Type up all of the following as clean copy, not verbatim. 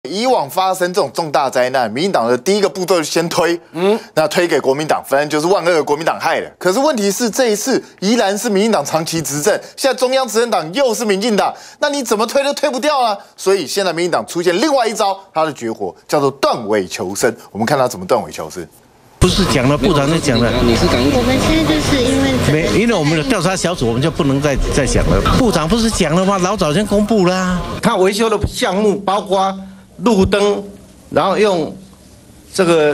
以往发生这种重大灾难，民进党的第一个步骤就先推，那推给国民党，反正就是万恶的国民党害的。可是问题是，这一次宜兰是民进党长期执政，现在中央执政党又是民进党，那你怎么推都推不掉啊！所以现在民进党出现另外一招，他的绝活叫做断尾求生。我们看他怎么断尾求生。 不是讲了，部长在讲了。 你是港务，我们现在就是因为我们的调查小组，我们就不能再讲了。部长不是讲了吗？老早先公布啦。 他维修的项目包括路灯，然后用这个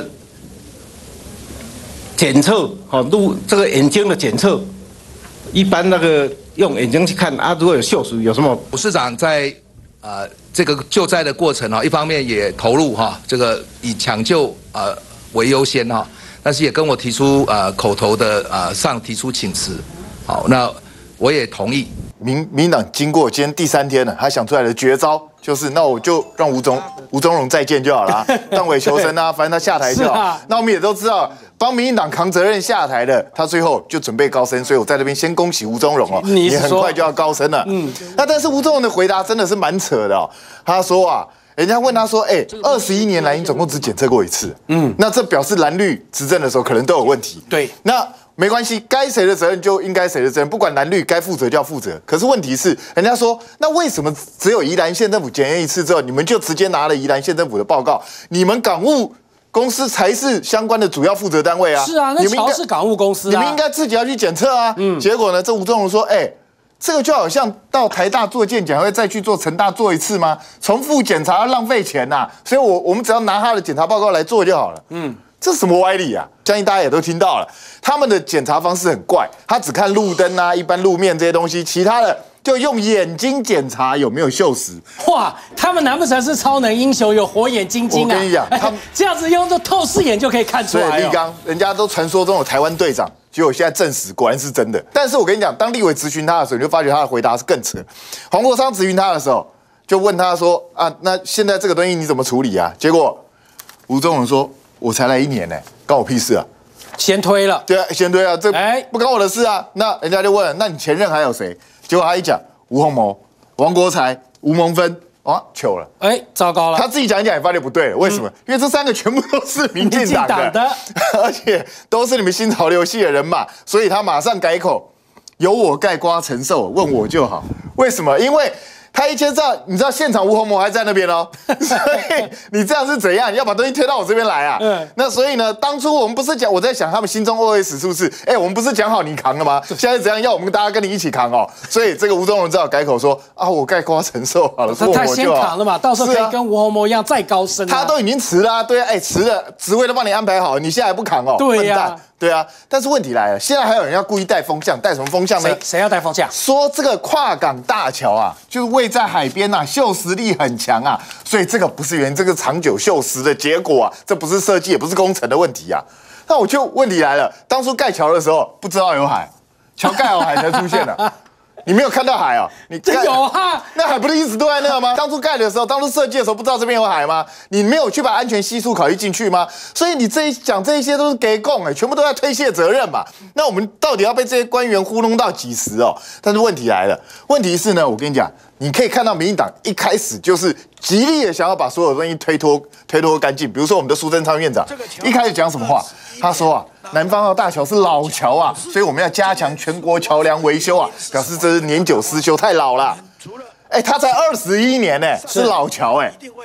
检测，这个眼睛的检测，一般那个用眼睛去看啊，如果有锈蚀有什么？ 吴市长在这个救灾的过程一方面也投入这个以抢救为优先但是也跟我提出口头的上提出请辞，好，那我也同意。 民进党经过今天第3天了，他想出来的绝招就是，那我就让吴宗荣再见就好了，断尾求生啊，反正他下台就好。那我们也都知道，帮民进党扛责任下台的，他最后就准备高升，所以我在这边先恭喜吴宗荣哦，你很快就要高升了。那但是吴宗荣的回答真的是蛮扯的哦，他说啊。 人家问他说：“21年来你总共只检测过1次，那这表示蓝绿执政的时候可能都有问题。 对， 那没关系，该谁的责任就应该谁的责任，不管蓝绿该负责就要负责。可是问题是，人家说那为什么只有宜兰县政府检验1次之后，你们就直接拿了宜兰县政府的报告？你们港务公司才是相关的主要负责单位啊！ 是啊，那桥是港务公司啊， 你们应该自己要去检测啊。结果呢，这吴宗荣说：这个就好像到台大做健检，会再去做成大做1次吗？重复检查要浪费钱呐，所以我们只要拿他的检查报告来做就好了。这是什么歪理啊？相信大家也都听到了，他们的检查方式很怪，他只看路灯啊、一般路面这些东西，其他的就用眼睛检查有没有锈蚀。 哇，他们难不成是超能英雄，有火眼金睛啊？ 我跟你讲，他们这样子用这透视眼就可以看出来。 所以立刚，人家都传说中有台湾队长。 结果现在证实，果然是真的。但是我跟你讲，当立委质询他的时候，你就发觉他的回答是更扯。黄国昌质询他的时候，就问他说：“啊，那现在这个东西你怎么处理啊？”结果吴宗荣说：“我才来1年呢，关我屁事啊！” 先推了， 对啊，先推啊，这不关我的事啊。那人家就问：“那你前任还有谁？”结果他一讲，吴鸿谋、王国材、吴蒙芬。 哦，糗了！ 糟糕了！ 他自己讲一讲也发现不对了，为什么？因为这3个全部都是民进党的，而且都是你们新潮流系的人嘛，所以他马上改口，由我盖瓜承受，问我就好。为什么？因为他一签上，你知道现场吴鸿谋还在那边哦，所以你这样是怎样？你要把东西推到我这边来啊？那所以呢，当初我们不是讲，我在想他们心中 OS 是不是？我们不是讲好你扛了吗？现在怎样要我们大家跟你一起扛哦？所以这个吴宗荣只好改口说啊，我盖瓜承受好了， 他先扛了嘛，到时候可以跟吴鸿谋一样再高升。 他都已经辞了，对啊，辞了，职位都帮你安排好，你现在还不扛哦？ 对呀。 对啊，但是问题来了，现在还有人要故意带风向，带什么风向呢？ 谁要带风向？ 说这个跨港大桥啊，就是位在海边呐，锈蚀力很强啊，所以这个不是原因，这个长久锈蚀的结果啊，这不是设计，也不是工程的问题啊。那我就问题来了，当初盖桥的时候不知道有海，桥盖好海才出现的。你没有看到海哦？你有啊？ 那海不是一直都在那吗？当初盖的时候，当初设计的时候，不知道这边有海吗？你没有去把安全系数考虑进去吗？所以你讲这一些都是给供全部都在推卸责任嘛。那我们到底要被这些官员糊弄到几时哦？但是问题来了，问题是呢，我跟你讲，你可以看到民进党一开始就是极力的想要把所有东西推脱干净。比如说我们的苏贞昌院长一开始讲什么话？他说啊。 南方澳大桥是老桥啊，所以我们要加强全国桥梁维修啊，表示这是年久失修，太老了。他才21年呢，是老桥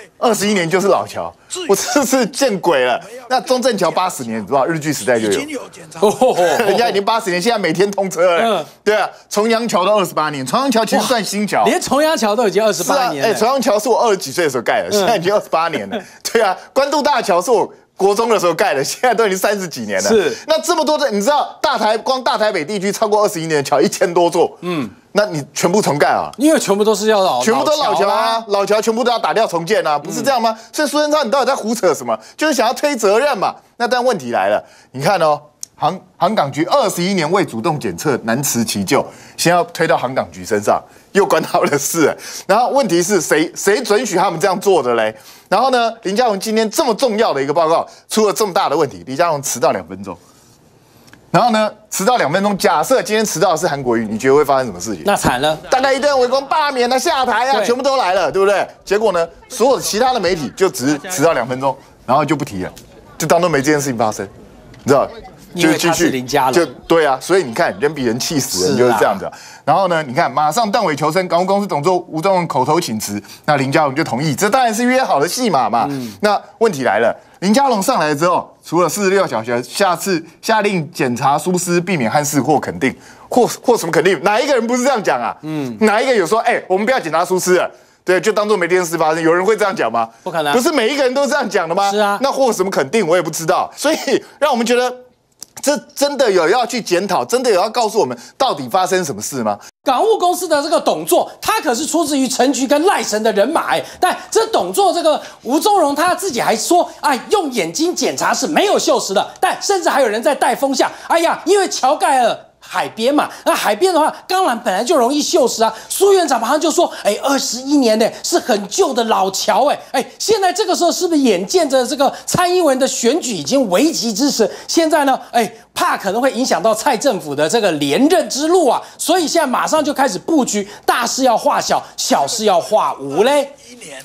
21年就是老桥，我真是见鬼了。那中正桥80年，你知道日据时代就有，人家已经80年，现在每天通车了。对啊，重阳桥都28年，重阳桥其实算新桥， 连重阳桥都已经28年了。 重阳桥是我20几岁的时候盖的，现在已经28年了。对啊，关渡大桥是我。 国中的时候盖的，现在都已经30几年了。 是， 那这么多的，你知道光大台北地区超过21年的桥1000多座，那你全部重盖啊？ 因为全部都是要全部都老桥啊，老桥全部都要打掉重建啊，不是这样吗？所以苏贞昌，你到底在胡扯什么？就是想要推责任嘛。那但问题来了，你看哦，航港局21年未主动检测，难辞其咎，先要推到航港局身上。 又关他们的事，然后问题是谁准许他们这样做的嘞？然后呢，林佳龙今天这么重要的一个报告出了这么大的问题，李佳龙迟到2分钟， 然后呢，迟到2分钟，假设今天迟到的是韩国瑜，你觉得会发生什么事情？ 那惨了， 大概一堆人围攻、罢免啊、下台啊，全部都来了，对不对？结果呢，所有其他的媒体就只是迟到2分钟，然后就不提了，就当做没这件事情发生，你知道？ 因为他是林佳龙， 就对啊，所以你看，人比人气死人就是这样子。然后呢，你看马上断尾求生，港务公司董座吴宗荣口头请辞，那林佳龙就同意，这当然是约好的戏码嘛。那问题来了，林佳龙上来之后，除了46小时，下次下令检查疏失，避免憾事或肯定，或什么肯定？哪一个人不是这样讲啊？哪一个有说，我们不要检查疏失了？对，就当做没这件事发生，有人会这样讲吗？ 不可能， 不是每一个人都这样讲的吗？ 是啊， 那或什么肯定我也不知道，所以让我们觉得。这真的有要去检讨，真的有要告诉我们到底发生什么事吗？ 港务公司的这个董座，他可是出自于陈菊跟赖神的人马但这董座这个吴宗荣他自己还说，用眼睛检查是没有锈蚀的，但甚至还有人在带风向，因为桥盖了。海边嘛，那海边的话，钢缆本来就容易锈蚀啊。苏院长马上就说，21年呢是很旧的老桥，现在这个时候是不是眼见着这个蔡英文的选举已经危急之时，现在呢，怕可能会影响到蔡政府的这个连任之路啊，所以现在马上就开始布局，大事要化小，小事要化无嘞。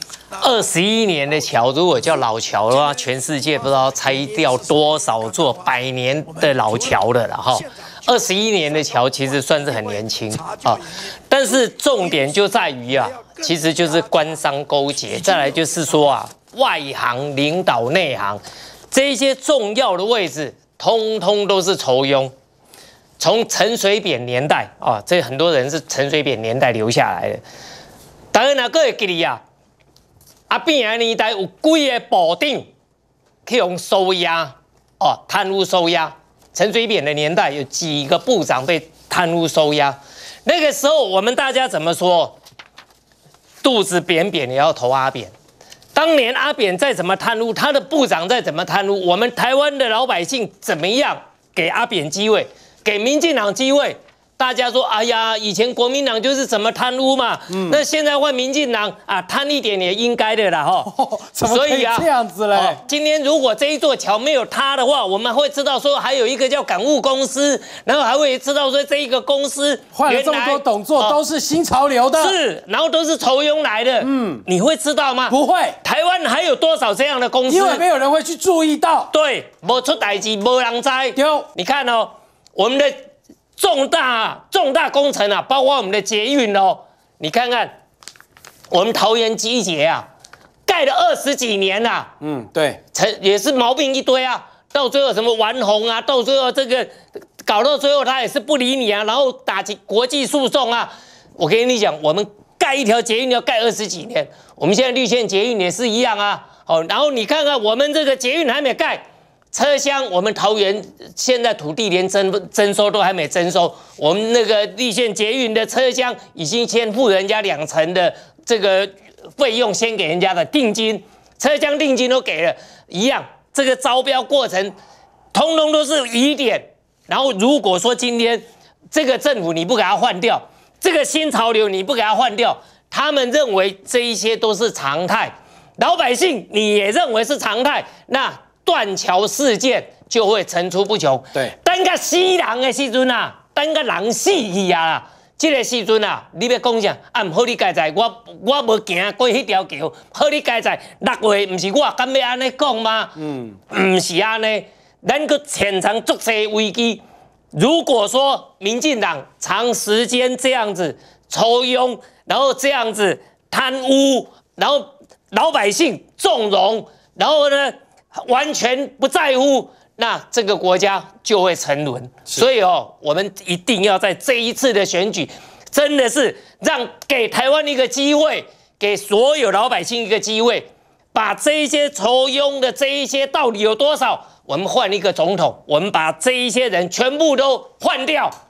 21年的桥，如果叫老桥的话，全世界不知道拆掉多少座100年的老桥的了哈。21年的桥其实算是很年轻啊，但是重点就在于其实就是官商勾结，再来就是说外行领导内行，这些重要的位置，通通都是酬庸。从陈水扁年代这很多人是陈水扁年代留下来的。大家哪个会记得阿扁的年代有几个部长去用收押贪污收押。陈水扁的年代有几个部长被贪污收押，那个时候我们大家怎么说？肚子扁扁也要投阿扁。当年阿扁再怎么贪污，他的部长再怎么贪污，我们台湾的老百姓怎么样给阿扁机会，给民进党机会？大家说，哎呀，以前国民党就是怎么贪污嘛，那现在换民进党贪一点也应该的啦， 怎么可以这样子嘞？ 今天如果这一座桥没有塌的话，我们会知道说还有一个叫港务公司，然后还会知道说这一个公司换了这么多董座都是新潮流的， 是，然后都是酬庸来的，你会知道吗？ 不会， 台湾还有多少这样的公司？ 因为没有人会去注意到， 对，没出代志，没人知。你看我们的。重大工程包括我们的捷运你看看我们桃园机捷盖了20几年啦， 对， 也是毛病一堆到最后什么完红到最后这个搞到最后他也是不理你然后打击国际诉讼我跟你讲，我们盖一条捷运要盖20几年，我们现在绿线捷运也是一样然后你看看我们这个捷运还没盖。车厢，我们桃园现在土地连征收都还没征收，我们那个绿线捷运的车厢已经先付人家2成的这个费用，先给人家的定金，车厢定金都给了，一样，这个招标过程，通通都是疑点。然后如果说今天这个政府你不给它换掉，这个新潮流你不给它换掉，他们认为这一些都是常态，老百姓你也认为是常态，那。断桥事件就会层出不穷。 对， 等到死人的时阵等到人死去这个时阵你要讲啥？唔好你家在，我无行过迄条桥，好你家在6月，唔是我敢要安尼讲吗？唔是安尼，咱个潜藏足侪危机。如果说民进党长时间这样子抽佣，然后这样子贪污，然后老百姓纵容，然后呢？完全不在乎，那这个国家就会沉沦。所以我们一定要在这一次的选举，真的是给台湾一个机会，给所有老百姓一个机会，把这一些酬庸的这一些到底有多少，我们换一个总统，我们把这一些人全部都换掉，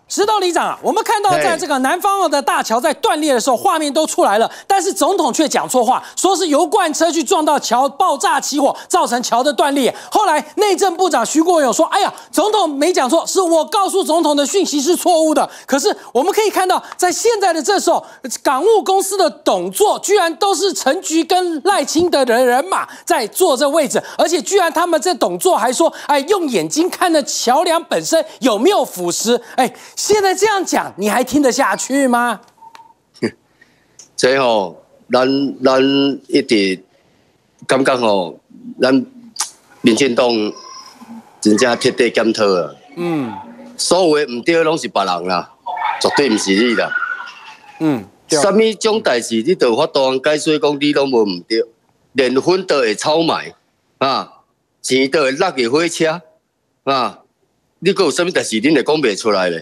石头里长啊，我们看到在这个南方澳的大桥在断裂的时候，画面都出来了，但是总统却讲错话，说是油罐车去撞到桥，爆炸起火，造成桥的断裂。后来内政部长徐国勇说：“哎呀，总统没讲错，是我告诉总统的讯息是错误的。”可是我们可以看到，在现在的这时候，港务公司的董座居然都是陈菊跟赖清德的人马在坐这位置，而且居然他们这董座还说：“哎，用眼睛看的桥梁本身有没有腐蚀？”哎。现在这样讲，你还听得下去吗？ 这咱一直感觉咱民进党真正彻底检讨啊。所有的唔对拢是别人啦，绝对唔是你啦。什么种代志你都有法度解释讲你拢无唔对，连粉都会炒卖啊，钱都会落去火车啊，你阁有啥物代志恁会讲袂出来咧？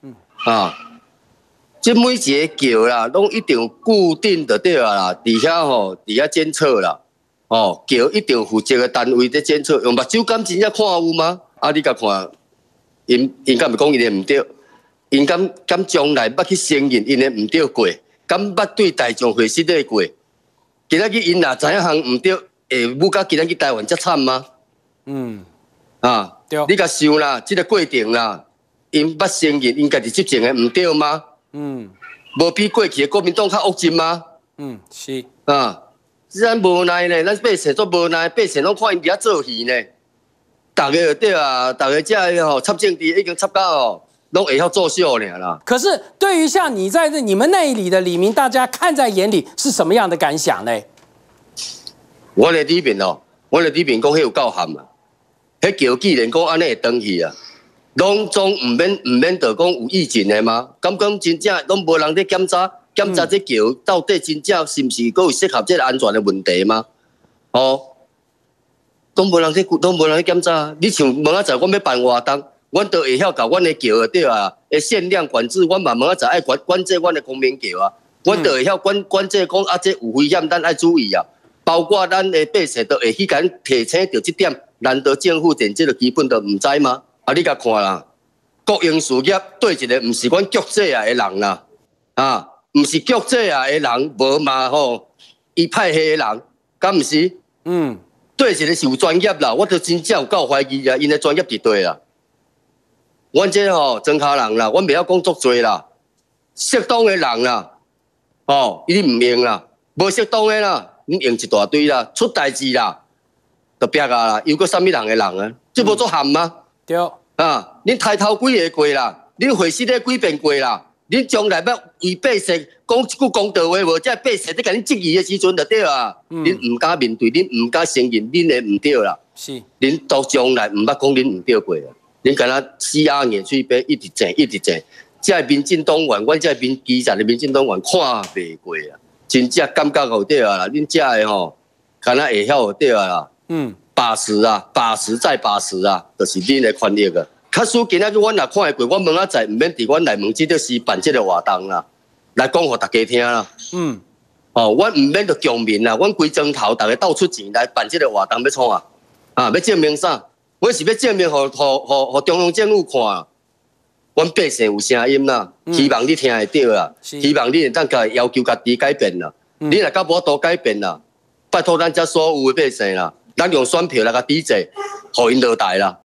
这每一个桥啦，拢一定固定就对啦，伫遐检测啦，桥一定负责的单位在检测，用目睭敢真正看有吗？啊，你甲看，因敢袂讲因的唔对，因敢将来捌去承认因的唔对过，敢捌对大众会失礼过？今仔日因若知影项唔对，会舞到今仔日台湾遮惨吗？你甲想啦，这个过程啦。因捌承认因家己执政的唔对吗？无比过去的国民党较恶尽吗？ 是咱无奈呢，咱百姓都无奈，百姓拢看因伫遐做戏呢。大家对啊，大家这插政治已经插到拢会晓作秀尔啦。 可是对于像你在你们那里的里民，大家看在眼里是什么样的感想呢？ 我的里面讲迄有够含啊，迄桥既然讲安尼会登去啊。拢总唔免着讲有意见的吗？敢讲真正拢无人咧检查这桥到底真正是毋是佫有适合这个安全的问题吗？都无人咧检查。你像明仔载我要办活动，阮都会晓甲阮的桥对啊，的限量管制，阮嘛明仔载爱管制阮的公民桥啊，阮都会晓管制讲啊，这有危险，咱爱注意啊。包括咱的百姓都会去甲提醒到这点，难道政府连这个基本都唔知吗？你甲看啦，国营事业对一个唔是阮局制的人啦，唔是局制的人，无嘛伊派系的人，敢唔是？对一个是有专业啦，我都真正有够怀疑啊，因的专业伫对啦。阮这庄脚人啦，阮袂晓讲足多啦，适当的人啦，你唔用啦，无适当的啦，你用一大堆啦，出代志啦，就逼啦，又个啥物人的人啊？这无足含吗？ 对。 恁抬头几个过啦？恁会死咧几遍过啦？恁将来要为百姓讲一句公道话无？这百姓在甲恁质疑的时阵就对啊！恁唔敢面对，恁唔敢承认恁的唔对啦。 是。 恁到将来唔捌讲恁唔对过啊！恁敢若死鸭眼水杯一直整。这民进党员，阮这基层的民进党员看袂过啊！真正感觉好对啊啦！恁这的敢若会晓对啊啦。把持再把持啊，就是恁的权力啊。假使今仔日阮若看会过，我明仔载唔免伫阮内门这个时办这个活动啦，来讲互大家听啦。阮唔免着强民啦，阮规庄头大家斗出钱来办这个活动要创啊？要证明啥？我是要证明互中央政府看啊，阮百姓有声音啦，希望你听会到啦，希望你会当家要求家己改变啦。你若甲无多改变啦，拜托咱遮所有的百姓啦。咱用选票来甲抵制，互因落台啦。